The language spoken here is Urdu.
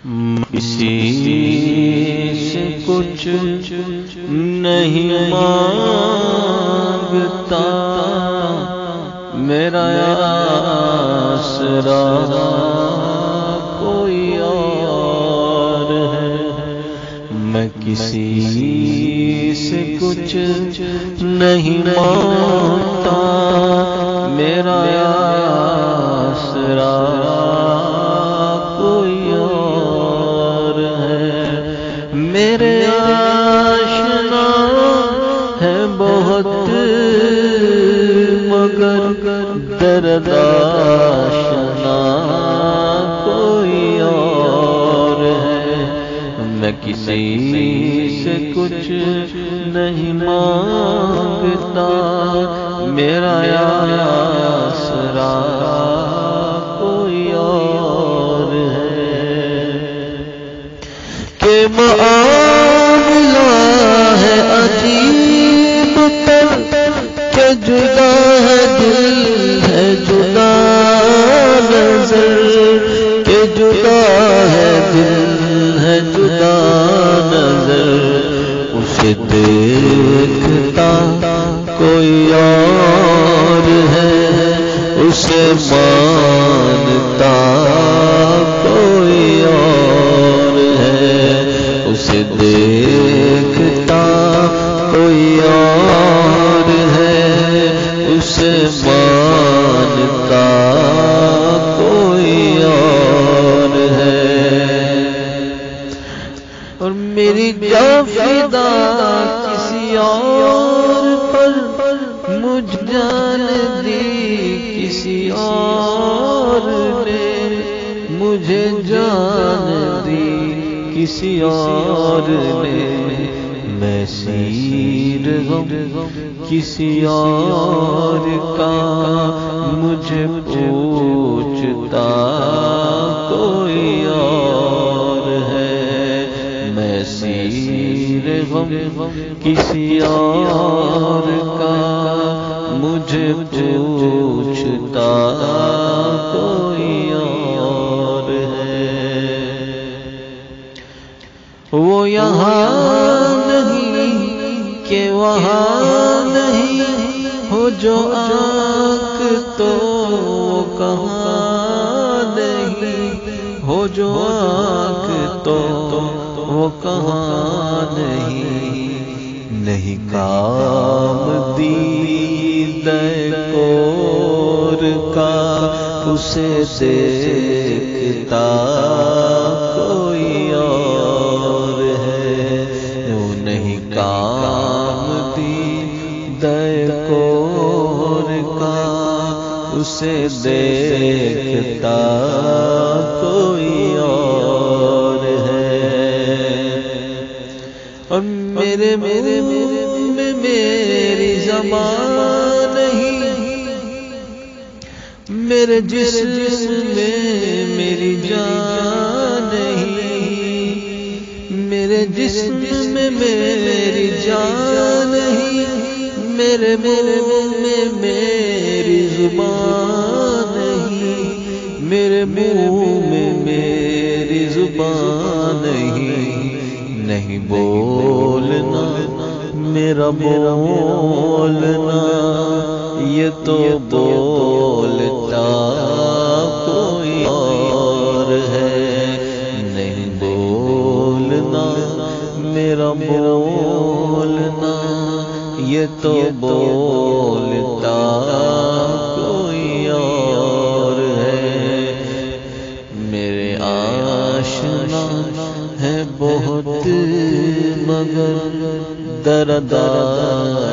کسی سے کچھ نہیں مانگتا، میرا آسرا کوئی اور ہے۔ میں کسی سے کچھ نہیں مانگتا، میرا آسرا کوئی اور ہے۔ میرے آشنا ہے بہت مگر درد آشنا کوئی اور ہے۔ میں کسی سے کچھ نہیں مانگتا، میرا آسرا کوئی اور ہے۔ کہ معاملہ ہے عجیب تر، کہ جدا ہے دل ہے جدا نظر، کہ جدا ہے دل ہے جدا نظر۔ اسے دیکھتا کوئی اور ہے، اسے مانتا کوئی اور ہے۔ اسے دیکھتا کوئی اور ہے، اسے مانتا کوئی اور ہے۔ اور میری جان فدا کسی اور پر، مجھ جان دی کسی اور نے، مجھے جان دی کسی اور نے۔ میں سیر غم کسی اور کا، مجھے پوچھتا کوئی اور ہے۔ میں سیر غم کسی اور کا، مجھے پوچھتا کوئی اور ہے۔ وہ یہاں نہیں کہ وہاں نہیں، ہو جو آنکھ تو کہاں نہیں، ہو جو آنکھ تو وہ کہاں نہیں۔ نہیں کام دید کور کا، اسے دیکھتا کوئی اور ہے۔ وہ نہیں کام دید کور کا، اسے دیکھتا کوئی اور ہے۔ اور میرے منہ میں میری زبان نہیں، میرے جسم میں میری جان نہیں، میرے جسم میں میری جان نہیں، میرے منہ میں میری زبان نہیں، میرے منہ میں میری زبان نہیں۔ نہیں بولنا میرا بولنا، یہ تو بولتا کوئی اور ہے۔ نہیں بولنا میرا بولنا، یہ تو بولتا کوئی اور ہے۔ میرے آشنا ہے بہت مگر درد